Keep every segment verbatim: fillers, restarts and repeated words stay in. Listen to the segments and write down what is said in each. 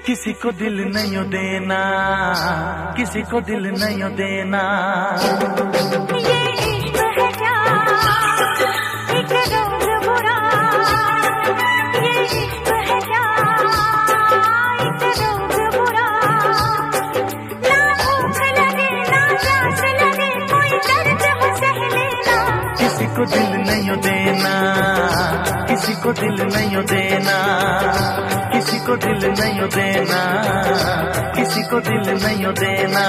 किसी को दिल नहीं देना, किसी को दिल नहीं देना। ये इश्क है क्या, एक रोग बुरा। ये इश्क है क्या, एक रोग बुरा। ना भूख लगे ना प्यास लगे, कोई दर्द हो सह लेना। किसी को दिल नहीं देना, किसी को दिल नहीं देना, किसी को दिल नहीं देना, किसी को दिल नहीं देना।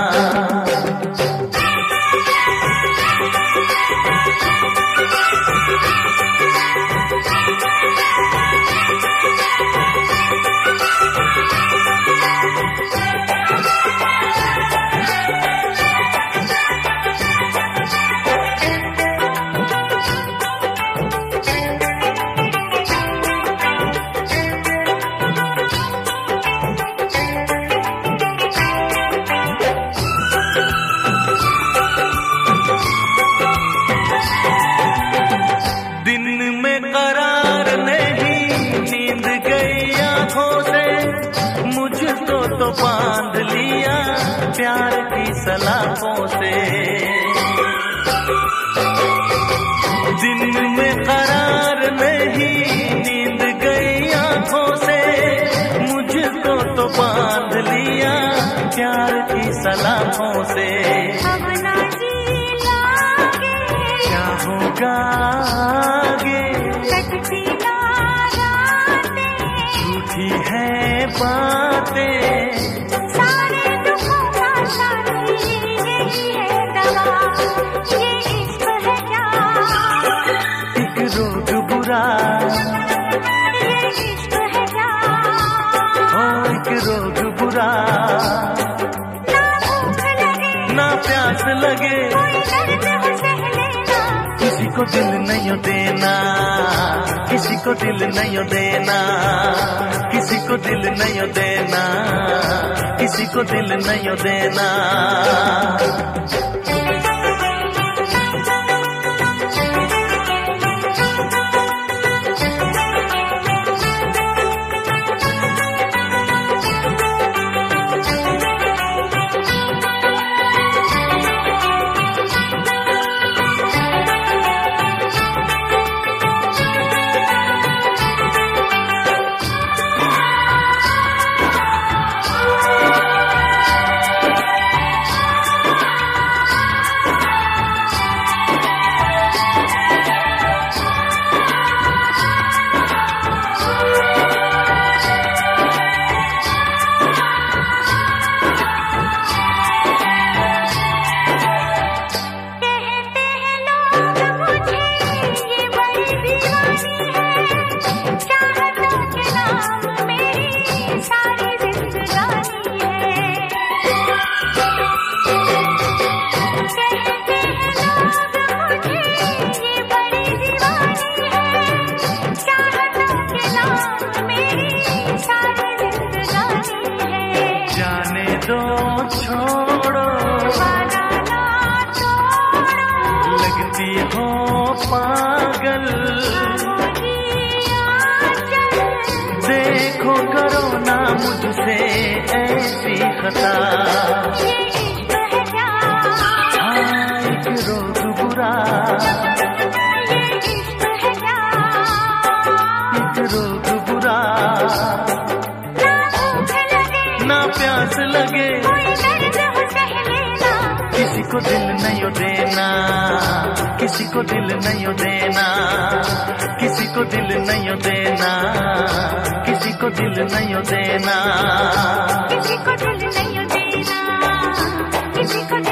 दिन में करार नहीं, नींद गई आंखों से, मुझको तो बांध लिया प्यार की सलाखों से। दिन में करार नहीं, नींद गई आंखों से, मुझको तो बांध लिया प्यार की सलाखों से। अब ना जी लागे, क्या होगा आगे, कटती ना रातें, झूठी है बातें, सारे दुखों का साथी यही है दवा। ये इश्क है क्या, एक रोग बुरा। ये इश्क है क्या, ओ एक रोग बुरा। ना भूख लगे ना प्यास लगे, कोई दर्द हो सह लेना। किसी को दिल नहीं देना, किसी को दिल नहीं देना, किसी को दिल नहीं देना, किसी को दिल नहीं देना। छोड़ो लगती हो पागल, देखो करो ना मुझसे ऐसी खता। हाँ एक रोग बुरा, एक रोग बुरा। ना प्यास लगे, किसी को दिल नहीं देना, किसी को दिल नहीं देना, किसी को दिल नहीं देना, किसी को दिल नहीं देना, किसी को दिल नहीं देना, किसी को